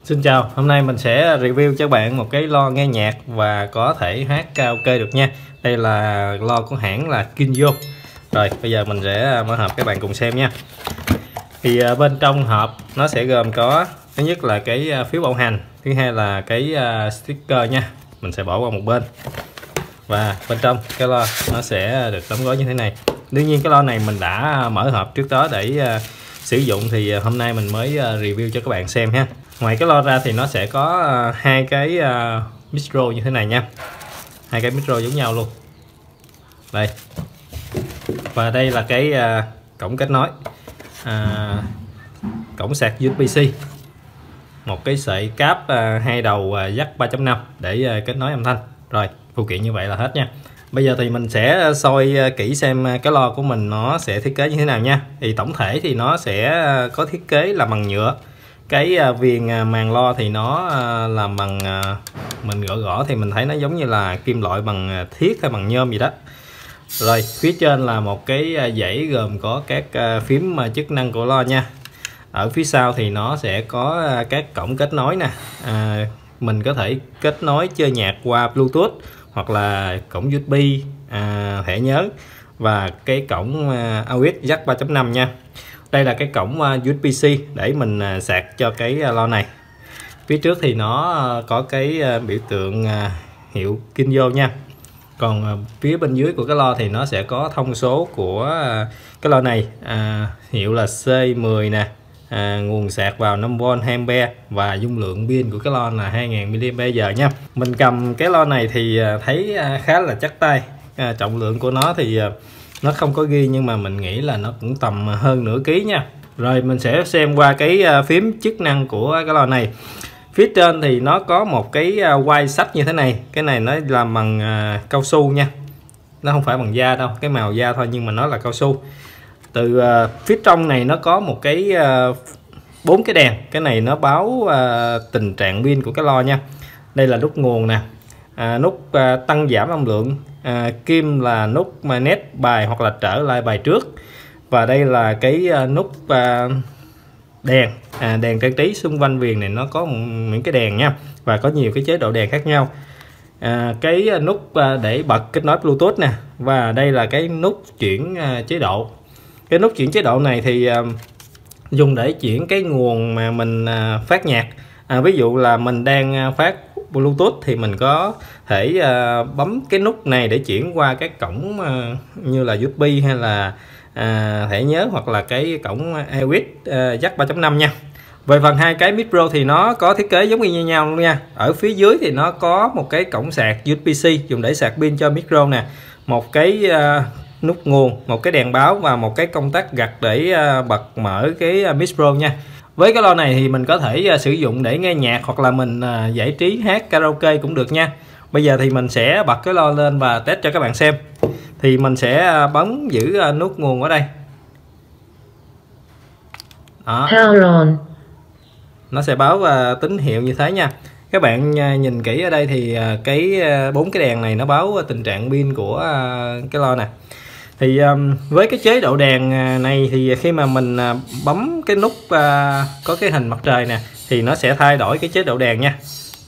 Xin chào, hôm nay mình sẽ review cho bạn một cái loa nghe nhạc và có thể hát karaoke được nha. Đây là loa của hãng là Kinzo. Rồi, bây giờ mình sẽ mở hộp các bạn cùng xem nha. Thì bên trong hộp nó sẽ gồm có thứ nhất là cái phiếu bảo hành, thứ hai là cái sticker nha. Mình sẽ bỏ qua một bên. Và bên trong cái loa nó sẽ được đóng gói như thế này. Đương nhiên cái loa này mình đã mở hộp trước đó để sử dụng, thì hôm nay mình mới review cho các bạn xem ha. Ngoài cái loa ra thì nó sẽ có hai cái micro như thế này nha, hai cái micro giống nhau luôn đây. Và đây là cái cổng kết nối, cổng sạc USB-C, một cái sợi cáp hai đầu jack 3.5 để kết nối âm thanh. Rồi phụ kiện như vậy là hết nha. Bây giờ thì mình sẽ soi kỹ xem cái loa của mình nó sẽ thiết kế như thế nào nha. Thì tổng thể thì nó sẽ có thiết kế là bằng nhựa. Cái viền màng loa thì nó làm bằng, mình gõ thì mình thấy nó giống như là kim loại bằng thiết hay bằng nhôm gì đó. Rồi phía trên là một cái dãy gồm có các phím chức năng của loa nha. Ở phía sau thì nó sẽ có các cổng kết nối nè, mình có thể kết nối chơi nhạc qua Bluetooth hoặc là cổng USB, thẻ nhớ và cái cổng AUX jack 3.5 nha. Đây là cái cổng USB-C để mình sạc cho cái loa này. Phía trước thì nó có cái biểu tượng hiệu Kinzo nha. Còn phía bên dưới của cái loa thì nó sẽ có thông số của cái loa này, hiệu là C10 nè, nguồn sạc vào 5V 20A và dung lượng pin của cái loa là 2000 mAh nha. Mình cầm cái loa này thì thấy khá là chắc tay. Trọng lượng của nó thì nó không có ghi nhưng mà mình nghĩ là nó cũng tầm hơn nửa ký nha. Rồi mình sẽ xem qua cái phím chức năng của cái loa này. Phía trên thì nó có một cái quai sách như thế này. Cái này nó làm bằng cao su nha, nó không phải bằng da đâu, cái màu da thôi nhưng mà nó là cao su. Từ phía trong này nó có một cái 4 cái đèn. Cái này nó báo tình trạng pin của cái loa nha. Đây là nút nguồn nè, nút tăng giảm âm lượng, kim là nút net bài hoặc là trở lại bài trước, và đây là cái nút đèn, đèn trang trí xung quanh viền này nó có những cái đèn nha, và có nhiều cái chế độ đèn khác nhau. Cái nút để bật kết nối Bluetooth nè, và đây là cái nút chuyển chế độ. Cái nút chuyển chế độ này thì dùng để chuyển cái nguồn mà mình phát nhạc. Ví dụ là mình đang phát Bluetooth thì mình có thể bấm cái nút này để chuyển qua các cổng như là USB hay là thẻ nhớ hoặc là cái cổng AUX jack 3.5 nha. Về phần hai cái micro thì nó có thiết kế giống như nhau luôn nha. Ở phía dưới thì nó có một cái cổng sạc USB-C dùng để sạc pin cho micro nè, một cái nút nguồn, một cái đèn báo và một cái công tắc gặt để bật mở cái micro nha. Với cái loa này thì mình có thể sử dụng để nghe nhạc hoặc là mình giải trí hát karaoke cũng được nha. Bây giờ thì mình sẽ bật cái loa lên và test cho các bạn xem. Thì mình sẽ bấm giữ nút nguồn ở đây. Đó. Nó sẽ báo tín hiệu như thế nha. Các bạn nhìn kỹ ở đây thì cái 4 cái đèn này nó báo tình trạng pin của cái loa nè. Thì với cái chế độ đèn này thì khi mà mình bấm cái nút có cái hình mặt trời nè thì nó sẽ thay đổi cái chế độ đèn nha.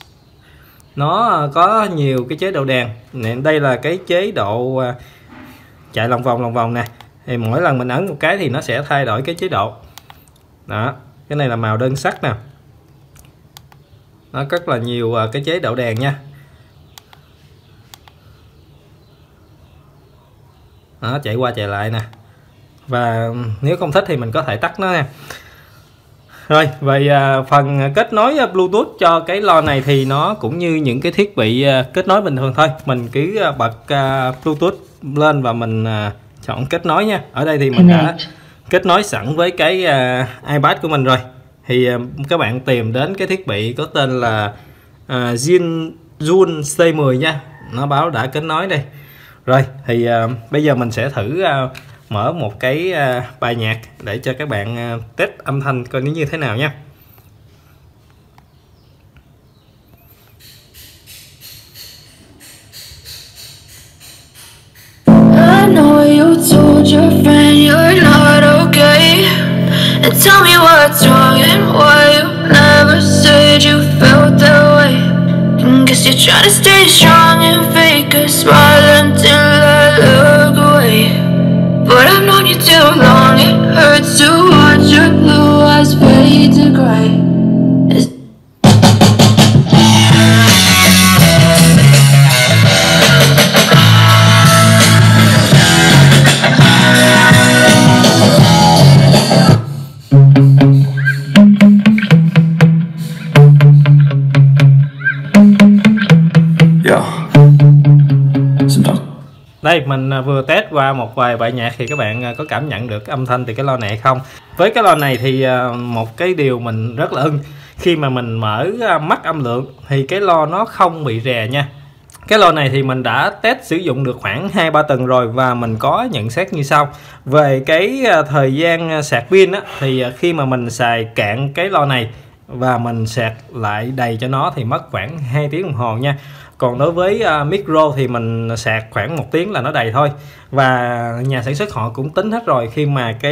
Nó có nhiều cái chế độ đèn. Đây là cái chế độ chạy lòng vòng nè. Thì mỗi lần mình ấn một cái thì nó sẽ thay đổi cái chế độ. Đó, cái này là màu đơn sắc nè. Nó rất là nhiều cái chế độ đèn nha. Nó chạy qua chạy lại nè. Và nếu không thích thì mình có thể tắt nó nha. Rồi về phần kết nối Bluetooth cho cái loa này thì nó cũng như những cái thiết bị kết nối bình thường thôi. Mình cứ bật Bluetooth lên và mình chọn kết nối nha. Ở đây thì mình đã kết nối sẵn với cái iPad của mình rồi. Thì các bạn tìm đến cái thiết bị có tên là Zune C10 nha. Nó báo đã kết nối đây. Rồi thì bây giờ mình sẽ thử mở một cái bài nhạc để cho các bạn test âm thanh coi nó như thế nào nha. I know you told your friend you're not okay, and tell me what's wrong and why you never said you Trying to stay strong and fake a smile until I look away. But I've known you too long, it hurts to watch your blue eyes fade to gray. Đây mình vừa test qua một vài bài nhạc thì các bạn có cảm nhận được âm thanh từ cái loa này hay không? Với cái loa này thì một cái điều mình rất là ưng khi mà mình mở mắt âm lượng thì cái loa nó không bị rè nha. Cái loa này thì mình đã test sử dụng được khoảng 2-3 tuần rồi và mình có nhận xét như sau. Về cái thời gian sạc pin á, thì khi mà mình xài cạn cái loa này và mình sạc lại đầy cho nó thì mất khoảng 2 tiếng đồng hồ nha. Còn đối với micro thì mình sạc khoảng 1 tiếng là nó đầy thôi. Và nhà sản xuất họ cũng tính hết rồi, khi mà cái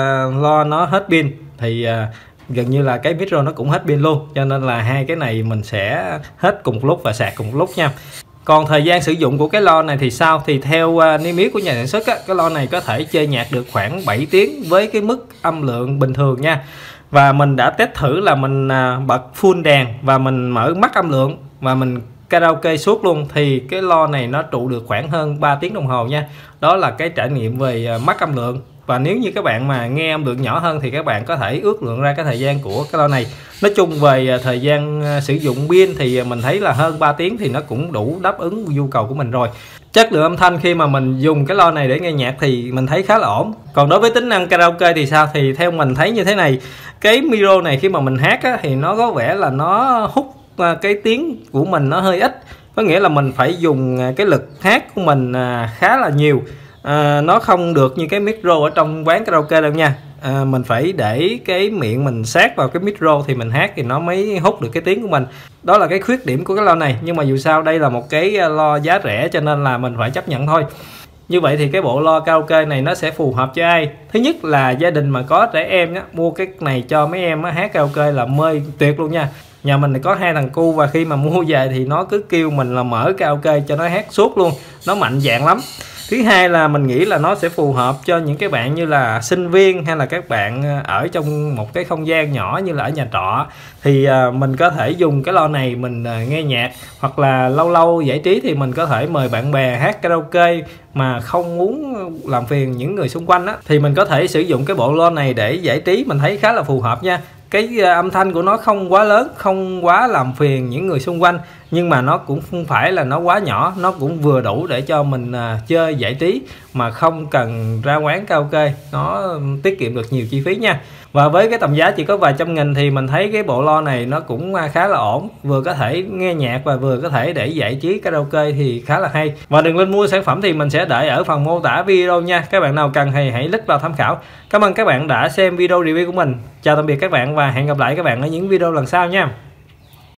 loa nó hết pin thì gần như là cái micro nó cũng hết pin luôn. Cho nên là hai cái này mình sẽ hết cùng một lúc và sạc cùng một lúc nha. Còn thời gian sử dụng của cái loa này thì sao? Thì theo niêm yết của nhà sản xuất á, cái loa này có thể chơi nhạc được khoảng 7 tiếng với cái mức âm lượng bình thường nha. Và mình đã test thử là mình bật full đèn và mình mở mắt âm lượng và mình karaoke suốt luôn thì cái loa này nó trụ được khoảng hơn 3 tiếng đồng hồ nha. Đó là cái trải nghiệm về mắt âm lượng. Và nếu như các bạn mà nghe âm lượng nhỏ hơn thì các bạn có thể ước lượng ra cái thời gian của cái loa này. Nói chung về thời gian sử dụng pin thì mình thấy là hơn 3 tiếng thì nó cũng đủ đáp ứng nhu cầu của mình rồi. Chất lượng âm thanh khi mà mình dùng cái loa này để nghe nhạc thì mình thấy khá là ổn. Còn đối với tính năng karaoke thì sao? Thì theo mình thấy như thế này, cái micro này khi mà mình hát á, thì nó có vẻ là nó hút cái tiếng của mình nó hơi ít. Có nghĩa là mình phải dùng cái lực hát của mình khá là nhiều. Nó không được như cái micro ở trong quán karaoke đâu nha. Mình phải để cái miệng mình sát vào cái micro thì mình hát thì nó mới hút được cái tiếng của mình. Đó là cái khuyết điểm của cái loa này. Nhưng mà dù sao đây là một cái loa giá rẻ cho nên là mình phải chấp nhận thôi. Như vậy thì cái bộ loa karaoke này nó sẽ phù hợp cho ai? Thứ nhất là gia đình mà có trẻ em á, mua cái này cho mấy em á, hát karaoke là mê tuyệt luôn nha. Nhà mình thì có 2 thằng cu và khi mà mua về thì nó cứ kêu mình là mở karaoke cho nó hát suốt luôn. Nó mạnh dạn lắm. Thứ hai là mình nghĩ là nó sẽ phù hợp cho những cái bạn như là sinh viên hay là các bạn ở trong một cái không gian nhỏ như là ở nhà trọ. Thì mình có thể dùng cái loa này mình nghe nhạc, hoặc là lâu lâu giải trí thì mình có thể mời bạn bè hát karaoke mà không muốn làm phiền những người xung quanh á, thì mình có thể sử dụng cái bộ loa này để giải trí. Mình thấy khá là phù hợp nha. Cái âm thanh của nó không quá lớn, không quá làm phiền những người xung quanh, nhưng mà nó cũng không phải là nó quá nhỏ, nó cũng vừa đủ để cho mình chơi giải trí mà không cần ra quán karaoke. Nó tiết kiệm được nhiều chi phí nha. Và với cái tầm giá chỉ có vài trăm nghìn thì mình thấy cái bộ loa này nó cũng khá là ổn, vừa có thể nghe nhạc và vừa có thể để giải trí karaoke thì khá là hay. Và đường link mua sản phẩm thì mình sẽ để ở phần mô tả video nha. Các bạn nào cần thì hãy click vào tham khảo. Cảm ơn các bạn đã xem video review của mình. Chào tạm biệt các bạn và hẹn gặp lại các bạn ở những video lần sau nha.